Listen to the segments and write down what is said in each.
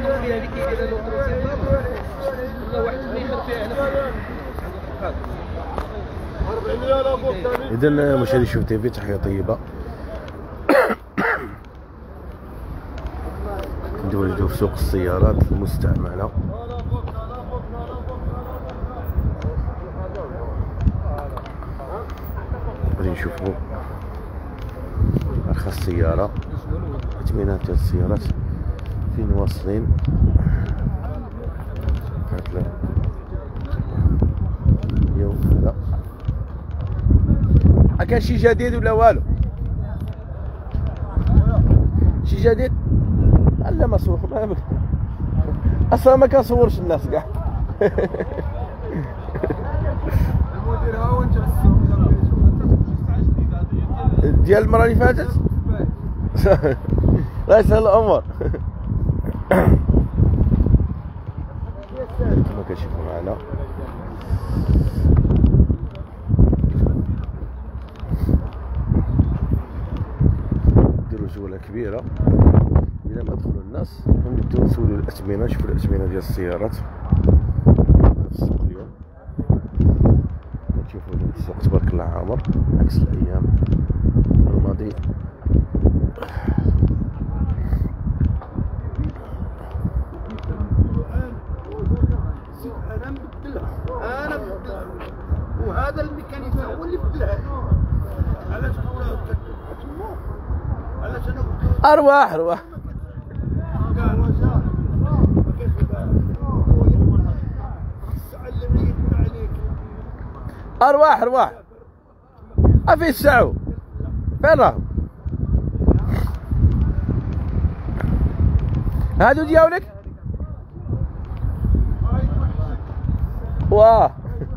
إذن مشاهدي شوف تيفي، تحية طيبة. ندوزو في سوق السيارات المستعملة. غادي نشوفو أرخص سيارة، أثمنة ديال السيارات فين واصلين. هاد اليوم هذا كان شي جديد ولا والو؟ شي جديد؟ لا ما صور اصلا ما كنصورش الناس كاع. المدير ها هو انت ديال المره اللي فاتت. الله يسهل الامور. كما كتشوفوا معنا نديرو جوله كبيره. إلا ما دخلوا الناس نبداو نسولو الأثمنة، نشوفو الأثمنة ديال السيارات في السوق اليوم. كتشوفو السوق تبارك الله عامر عكس الأيام الماضية. أنا مبدلها وهذا الميكانيكي هو اللي بدلها. علاش علاش أنا أرواح أرواح أرواح أرواح. أفي السعو فين راهم؟ هادو ديالك؟ واه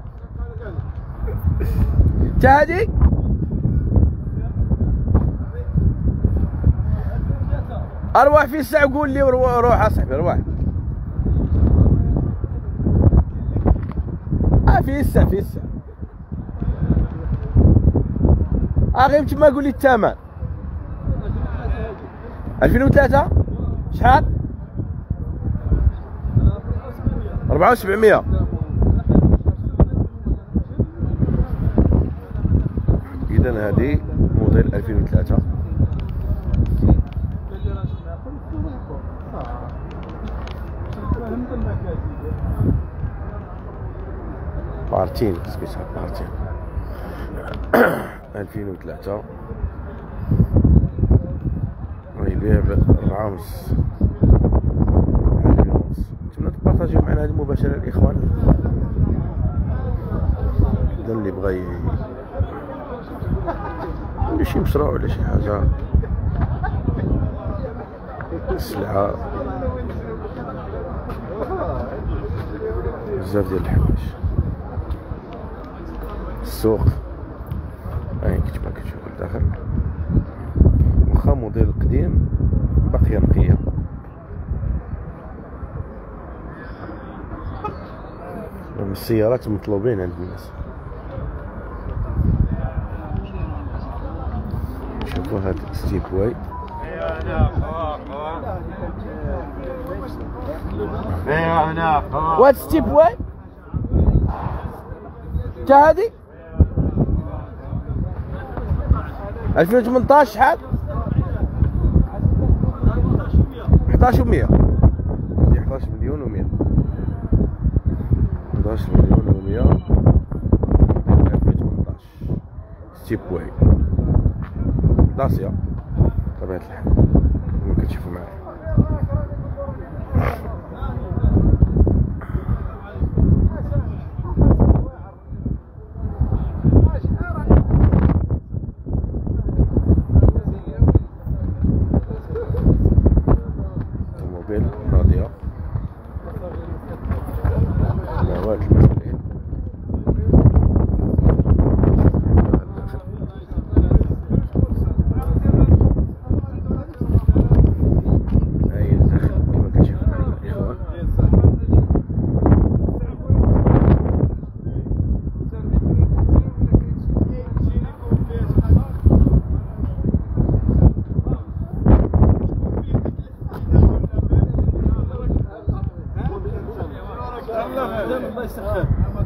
تا هادي؟ أرواح في السعو، قول لي روح أصاحبي روح. في الساعة في الساعة غير تما قول لي الثمن. 2003 شحال؟ 4700. إذا هذه موديل 2003. بارتين سبيسال بارتين 2003 ويبيع ب4.5. نتمنى تبارطاجيو معنا هذه مباشرة الإخوان. إذا اللي بغى ولا شي مشروع ولا شي حاجة، السلعة بزاف ديال الحوايج. السوق هاي كما كتشوفوا لداخل، واخا موديل قديم باقية نقية. السيارات مطلوبين عند الناس. شوفوا هاد ستيب واي. وات ستيب واي تا هادي 2018 شحال؟ 11 و100. 11 مليون و100. 11 مليون و100 2018 ستيب واي داسيا بطبيعة الحال كما كتشوفوا معايا. راضية نواه المسؤولين. هاي الداخل كما كتشوفوا معنا الإخوان. الله يسخر.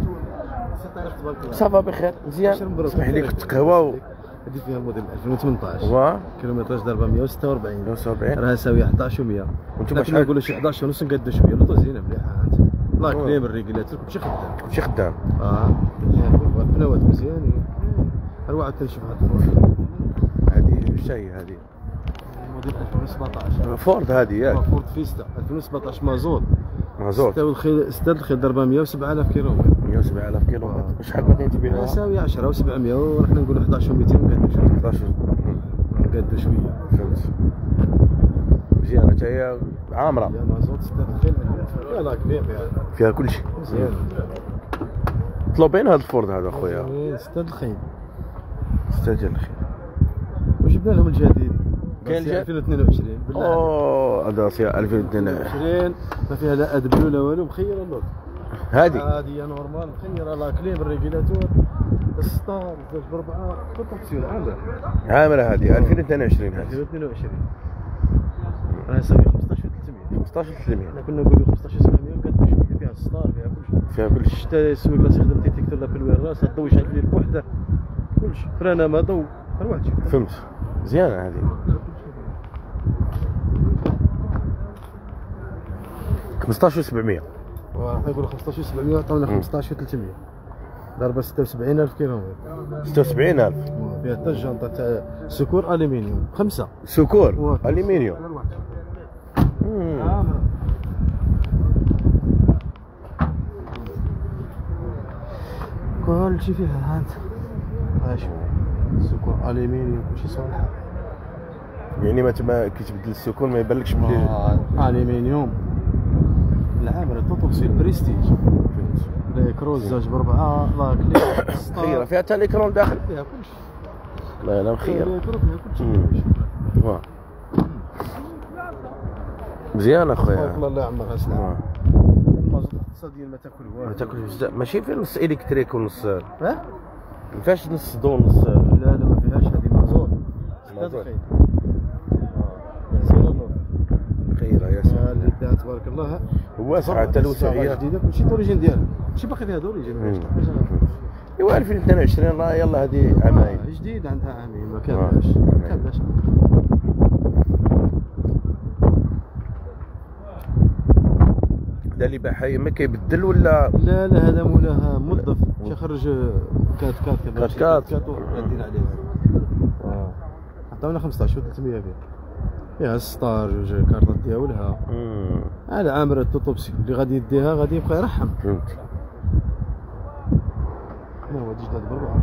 صافا بخير مزيان. اسمح لي كنت قهوه هذه فيها الموديل 2018 واه كيلومتراج ضربه 146 140 راها ساويه 11 و100. وانتم شحال نقولوا شي 11 ونص نقادو شويه لوطو زينه مليحه انت الله كريم الريكيلاتور كلشي خدام كلشي خدام. البنوات مزيانين. الواحد تنشوف هاد الفورد هذه اش هي هذه؟ موديل 2017 فورد هذه ياك؟ فورد فيستا 2017 مازوت مازوت 6 الخيل ضربه 107,000 كيلومتر 107,000 كيلومتر. شحال باغيين تبيعوها؟ ساويه 10 و700 ورحنا نقولوا 11 و200 نقادو شويه 11 نقادو شويه. فهمت. مزيانه حتى هي عامره يا مازوت 6 الخيل يلاه كبير فيها كلشي مزيان. مطلوبين هذا الفورد هذا خويا 6 الخيل استاجر الخير. وجبنا لهم الجديد كاين 2022 بالله اوه هذا فيها 2022 20 ما فيها لا ادبلو لا والو مخيره اللوط. هذه هي نورمال مخيره لا كليم الريجيلاتور السطار 2 4 كونتاكسيون عامره عامره هذه 2022 هذه 2022 راها ساويه 15,300 15,300 حنا كنا نقولوا 15,700 وكانت شويه فيها السطار فيها كلشي فيها كلشي. حتى السويق لا استخدم ديتيكتور لا بالوير راس الضوء يشعل لي بوحده كلشي فرانه ما ضوء غير واحد شوف. فهمت. مزيانه هذه 15,700 وراح نقولوا 15,700 عطاونا 15,300 ضربه 76,000 كيلومتر 76,000 فيها حتى الجنطه تاع سكور الومنيوم 5 سكور الومنيوم. كلشي فيها هانت ماشي سكور الومنيوم كلشي صالح. يعني ما كي تبدل السكون ما يبانلكش بلي الومنيوم العامله توتوسي بريستيج لي كروز زوج بربعه لا كليب خيره فيها حتى ليكرون داخل فيها كلشي. لا لا خير. فيها كلشي واه مزيان اخويا. الله يعمرها سلام. المازوت الاقتصادي ما تاكل ما والو تاكلش بزاف ماشي في نص الكتريك ونص ها ما فيهاش نص ضو نص. لا لا ما فيهاش هذه مازوت مازوت. زين اللوط خيره يا سلام. اللي داها تبارك الله واسعه حتى الوسعيه جديده كلشي دوريجين ديالها ماشي باقي فيها دوريجين ايوا 2022 راه يلا هذه عامين جديد عندها عامين ما كاملاش ما كاملاش. هذا اللي باحي ما كيبدل ولا لا لا هذا مولاها موظف تيخرج كات كات كات. غاديين عليه. عطاونا 15,300 فيها السطار جوج كارطات ديالها هذا عامره التوتوبسي اللي غادي يديها غادي يبقى يرحم. فهمت. ما هو جداد بربعه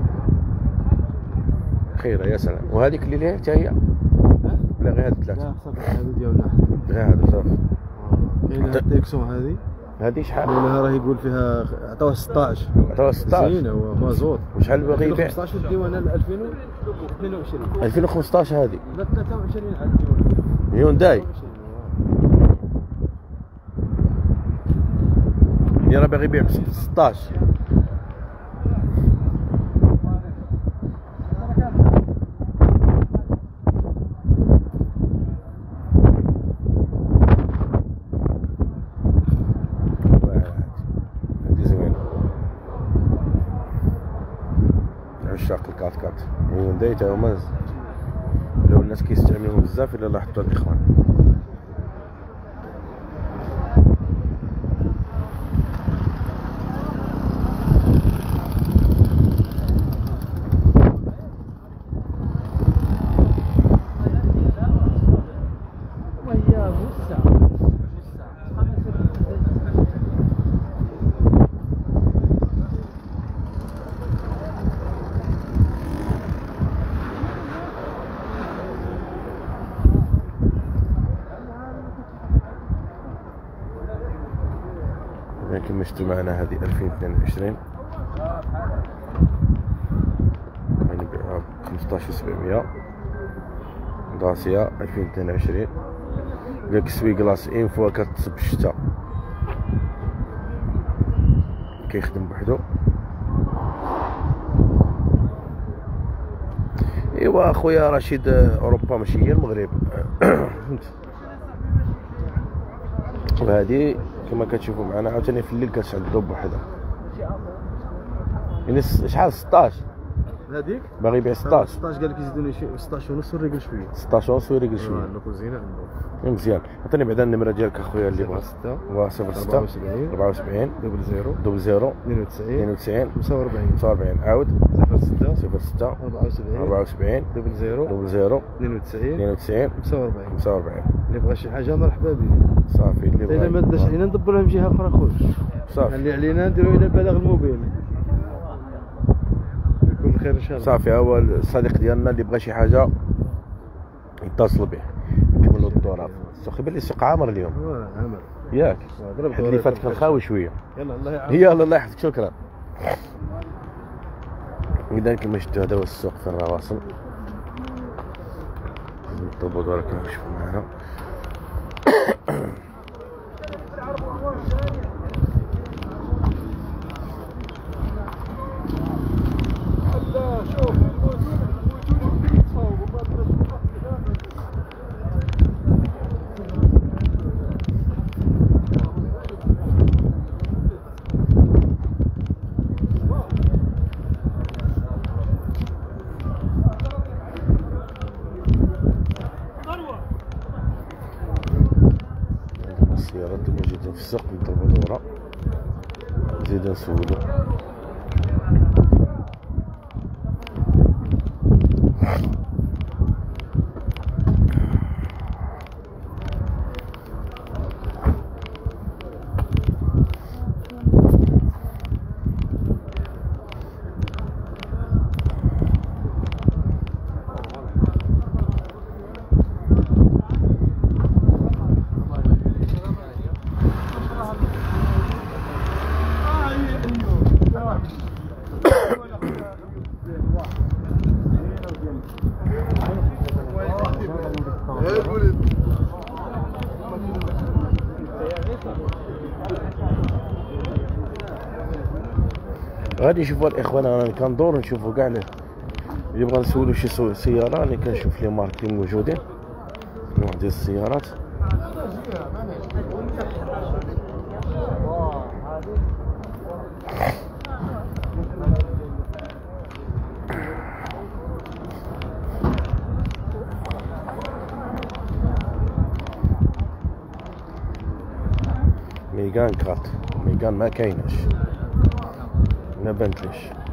خيره يا سلام. وهذيك اللي ليها حتى هي ولا غير هاد لا ثلاثه؟ صافي هذه ديالنا غير هذا صافي. كاينه التيكسون هذه هذه شحال؟ لها راه يقول فيها عطاوها 16 عطاوها 16 زينه ومازوت. وشحال باغي يبيع؟ 15 ديوان 2022 2015 هذه لا 23 عاد ديوان هيونداي اللي راه باغي يبيع ب 16. هذه زوينه عشاق الكات كات هيونداي تا هما لو الناس كيستعملوهم بزاف الا لاحظتوا الاخوان. لكن مشتو معنا هذه 2022 غنبيعوها ب 15,700 داسيا 2022 قالك سوي كلاص ان فوا كتصب الشتا كيخدم بوحدو. ايوا اخويا رشيد اوروبا ماشي هي المغرب. وهذه كما كتشوفوا معنا عاوتاني في الليل كتعدلو بوحدها. يعني شحال 16 هذيك باغي يبيع 16. 16 قال لك يزيدوني شي 16 ونص وريقل شويه. 16 ونص ويريقل شويه. النقود زينه عنده. مزيان. عطيني بعدا النمره ديالك اخويا اللي بغا. 6 06 74 00 00 92 92 45 45 عاود 06 06 74 74 00 00 92 92 45 45. اللي بغى شي حاجه مرحبا به. صافي اللي بغا. الا ما داش علينا ندبر لهم جهه اخرى خويا. صافي اللي علينا نديرو الى البلاغ المبين. يكون خير ان شاء الله. صافي ها هو الصديق ديالنا اللي بغى شي حاجه يتصل به نكملوا الدور. السوق يبان لي السوق عامر اليوم عامر ياك. الحد اللي فات كان خاوي شويه. يلا الله يعاون. يلا الله يحفظك شكرا. اذا كما شفتوا هذا هو السوق في الرواصل. نطلبوا دورك كما تشوفوا معنا. السيارات اللي موجودين في السوق نطلبوا دورة نزيد نسولو. غادي نشوفوا الاخوان. انا كندور نشوفوا كاع اللي بغا نسولو شي سياره راني كنشوف لي مارك اللي موجودين نوع ديال السيارات. ميغان كات ميغان ما كايناش ما بانتليش.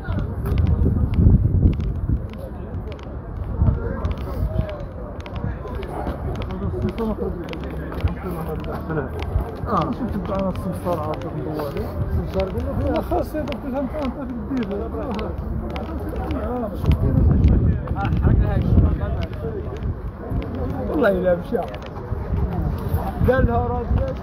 شفت بتاع السمسار عاطف ضوالي السمسار قال له خاص يضرب فيها انت تدير والله الا مشى قال لها راجل